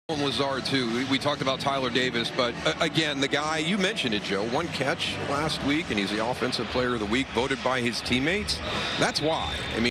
Lazard too. We talked about Tyler Davis, but again, the guy, you mentioned it, Joe, 1 catch last week, and he's the offensive player of the week, voted by his teammates. That's why. I mean,